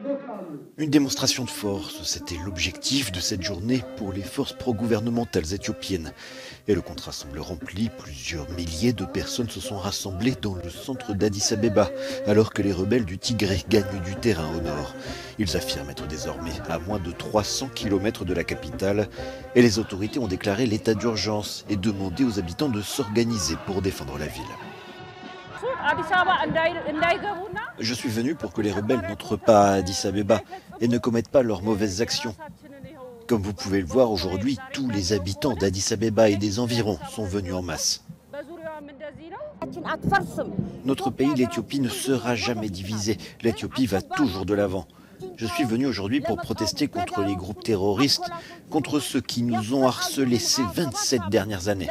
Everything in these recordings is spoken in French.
Une démonstration de force, c'était l'objectif de cette journée pour les forces pro-gouvernementales éthiopiennes. Et le contrat semble rempli, plusieurs milliers de personnes se sont rassemblées dans le centre d'Addis Abeba, alors que les rebelles du Tigré gagnent du terrain au nord. Ils affirment être désormais à moins de 300 km de la capitale, et les autorités ont déclaré l'état d'urgence et demandé aux habitants de s'organiser pour défendre la ville. Je suis venu pour que les rebelles n'entrent pas à Addis Abeba et ne commettent pas leurs mauvaises actions. Comme vous pouvez le voir aujourd'hui, tous les habitants d'Addis Abeba et des environs sont venus en masse. Notre pays, l'Éthiopie, ne sera jamais divisé. L'Éthiopie va toujours de l'avant. Je suis venu aujourd'hui pour protester contre les groupes terroristes, contre ceux qui nous ont harcelés ces 27 dernières années.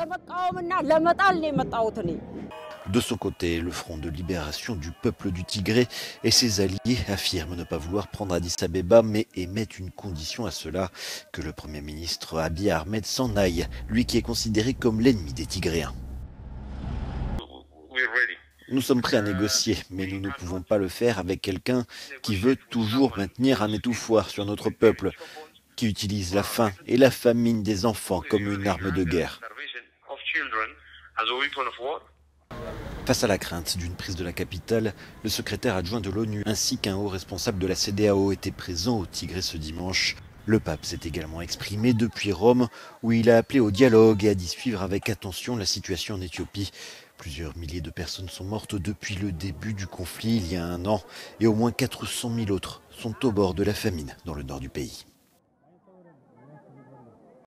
De son côté, le Front de libération du peuple du Tigré et ses alliés affirment ne pas vouloir prendre Addis Abeba, mais émettent une condition à cela, que le Premier ministre Abiy Ahmed s'en aille, lui qui est considéré comme l'ennemi des Tigréens. Nous sommes prêts à négocier, mais nous ne pouvons pas le faire avec quelqu'un qui veut toujours maintenir un étouffoir sur notre peuple, qui utilise la faim et la famine des enfants comme une arme de guerre. Face à la crainte d'une prise de la capitale, le secrétaire adjoint de l'ONU ainsi qu'un haut responsable de la CEDEAO étaient présents au Tigré ce dimanche. Le pape s'est également exprimé depuis Rome, où il a appelé au dialogue et a dit suivre avec attention la situation en Éthiopie. Plusieurs milliers de personnes sont mortes depuis le début du conflit il y a un an, et au moins 400 000 autres sont au bord de la famine dans le nord du pays.